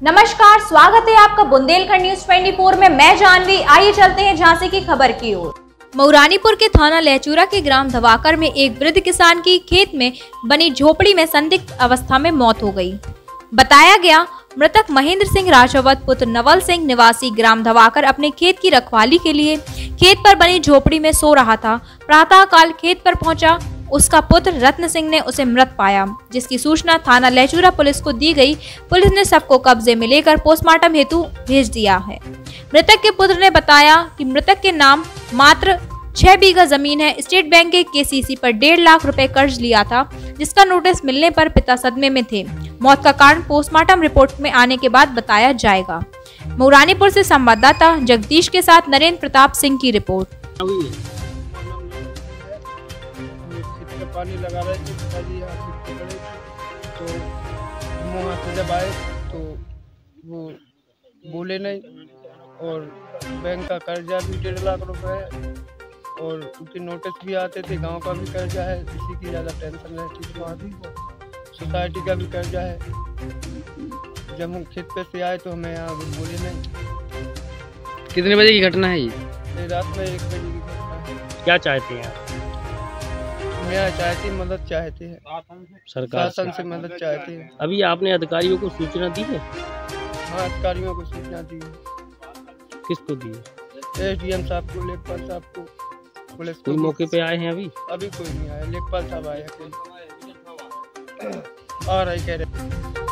नमस्कार, स्वागत है आपका बुंदेलखंड न्यूज 24 में। मैं जानवी। आइए चलते हैं झांसी की खबर की ओर। मऊरानीपुर के थाना लहचूरा के ग्राम धवाकर में एक वृद्ध किसान की खेत में बनी झोपड़ी में संदिग्ध अवस्था में मौत हो गई। बताया गया, मृतक महेंद्र सिंह राजवत पुत्र नवल सिंह निवासी ग्राम धवाकर अपने खेत की रखवाली के लिए खेत पर बनी झोपड़ी में सो रहा था। प्रातः काल खेत पर पहुंचा उसका पुत्र रत्न सिंह ने उसे मृत पाया, जिसकी सूचना थाना लहचूरा पुलिस को दी गई। पुलिस ने सबको कब्जे में लेकर पोस्टमार्टम हेतु भेज दिया है। मृतक के पुत्र ने बताया कि मृतक के नाम मात्र 6 बीघा जमीन है। स्टेट बैंक के केसीसी पर 1.5 लाख रुपए कर्ज लिया था, जिसका नोटिस मिलने पर पिता सदमे में थे। मौत का कारण पोस्टमार्टम रिपोर्ट में आने के बाद बताया जाएगा। मऊरानीपुर से संवाददाता जगदीश के साथ नरेंद्र प्रताप सिंह की रिपोर्ट। पानी लगा रहे थे, पिताजी यहाँ से पकड़े तो मुँह हाथ जब आए तो वो बोले नहीं, और बैंक का कर्जा भी 1.5 लाख रुपए है, और उनके नोटिस भी आते थे। गांव का भी कर्जा है, इसी की ज़्यादा टेंशन रहती थी। वहाँ भी सोसाइटी का भी कर्जा है। जब हम खेत पे से आए तो हमें यहाँ बोले नहीं। कितने बजे की घटना है ये? रात में 1 बजे की घटना है। क्या चाहते हैं आप? मैं चाहती मदद चाहते हैं, सरकार शासन से मदद चाहते हैं। अभी आपने अधिकारियों को सूचना दी है? हाँ, अधिकारियों को सूचना दी है। किसको दी है? एसडीएम साहब को, लेखपाल साहब को, पुलिस को। कोई मौके पे आए हैं अभी? अभी कोई नहीं आया। लेखपाल साहब आए, आ रहे कह रहे।